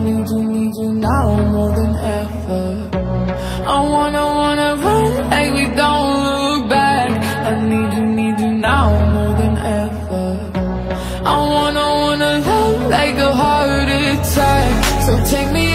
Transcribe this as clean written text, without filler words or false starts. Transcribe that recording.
need you now more than ever. I wanna run like we don't look back. I need you now more than ever. I wanna love like a heart attack. So take me